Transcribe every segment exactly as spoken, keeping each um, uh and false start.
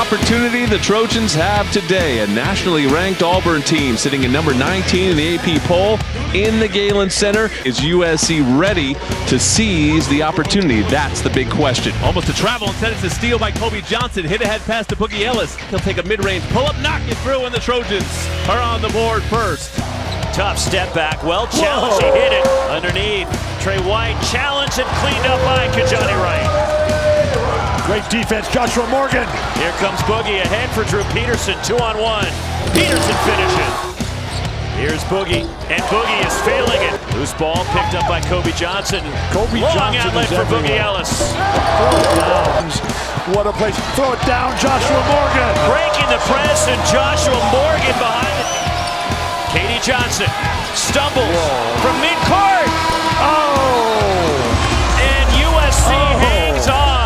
opportunity the Trojans have today. A nationally ranked Auburn team sitting at number nineteen in the A P poll in the Galen Center. Is U S C ready to seize the opportunity? That's the big question. Almost a travel, instead it's a steal by Kobe Johnson. Hit ahead pass to Boogie Ellis. He'll take a mid-range pull-up, knock it through, and the Trojans are on the board first. Tough step back, well challenged, he hit it underneath. Trey White challenged and cleaned up by Kajani Wright. Great defense, Joshua Morgan. Here comes Boogie ahead for Drew Peterson, two on one. Peterson finishes. Here's Boogie, and Boogie is failing it. Loose ball picked up by Kobe Johnson. Kobe Long Johnson outlet for Boogie Ellis. Throw it down. What a place. Throw it down, Joshua Morgan. Breaking the press, and Joshua Morgan behind it. Katie Johnson stumbles Whoa. from mid-court. Oh! And U S C oh. hangs on.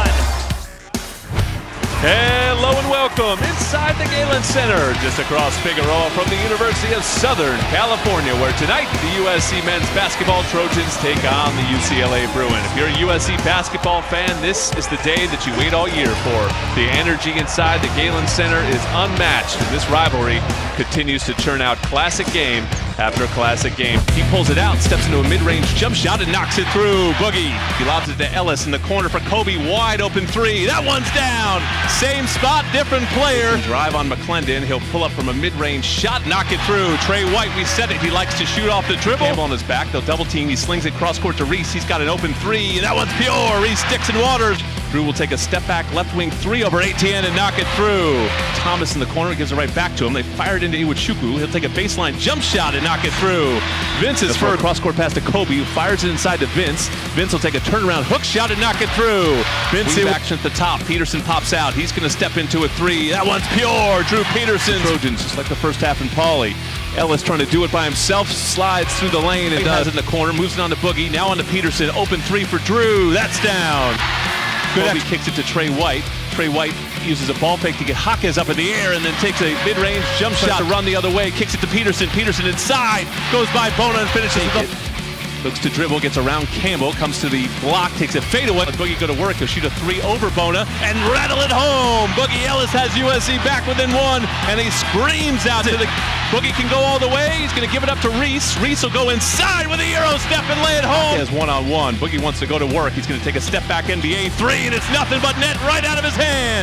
Hello and welcome inside the Galen Center, just across Figueroa from the University of Southern California, where tonight the U S C men's basketball Trojans take on the U C L A Bruin. If you're a U S C basketball fan, this is the day that you wait all year for. The energy inside the Galen Center is unmatched, and this rivalry continues to churn out classic game after classic game. He pulls it out, steps into a mid-range jump shot, and knocks it through. Boogie, he lobs it to Ellis in the corner for Kobe, wide open three. That one's down. Same spot, different player. Drive on McClendon. He'll pull up from a mid-range shot, knock it through. Trey White, we said it. He likes to shoot off the dribble. Campbell on his back. They'll double team. He slings it cross court to Reese. He's got an open three. That one's pure. Reese sticks and waters. Drew will take a step back left wing three over A T N and knock it through. Thomas in the corner gives it right back to him. They fire it into Iwuchukwu. He'll take a baseline jump shot and knock it through. Vince is for a cross court pass to Kobe, who fires it inside to Vince. Vince will take a turnaround hook shot and knock it through. Vince in action at the top. Peterson pops out. He's going to step into a three. That one's pure. Drew Peterson. Trojans, just like the first half in Pauley. Ellis trying to do it by himself, slides through the lane and does in the corner, moves it on to Boogie, now on to Peterson, open three for Drew, that's down. Good Kobe kicks it to Trey White. Trey White uses a ball fake to get Hawkes up in the air and then takes a mid-range jump shot to run the other way, kicks it to Peterson, Peterson inside, goes by Bona and finishes with it. Looks to dribble, gets around Campbell, comes to the block, takes a fadeaway. Boogie go to work, he'll shoot a three over Bona and rattle it home. Boogie Ellis has U S C back within one, and he screams out to the... Boogie can go all the way, he's gonna give it up to Reese. Reese will go inside with a Euro step and lay it home. He has one-on-one, Boogie wants to go to work. He's gonna take a step back N B A three, and it's nothing but net right out of his hands.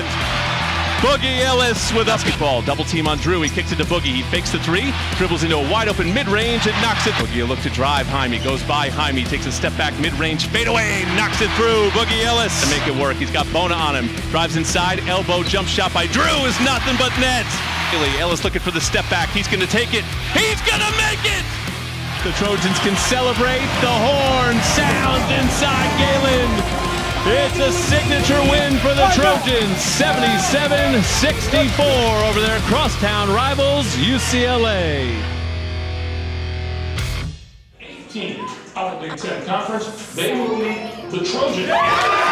Boogie Ellis with basketball. Double team on Drew. He kicks it to Boogie. He fakes the three, dribbles into a wide open mid-range and knocks it. Boogie will look to drive. Jaime goes by. Jaime takes a step back mid-range fadeaway, knocks it through. Boogie Ellis to make it work. He's got Bona on him. Drives inside. Elbow jump shot by Drew is nothing but net. Ellis looking for the step back. He's going to take it. He's going to make it. The Trojans can celebrate. The horn sounds inside Galen. It's a signature win for the Trojans, seventy-seven sixty-four over their crosstown rivals, U C L A. eighteen out of the Big Ten Conference, they will be the Trojans.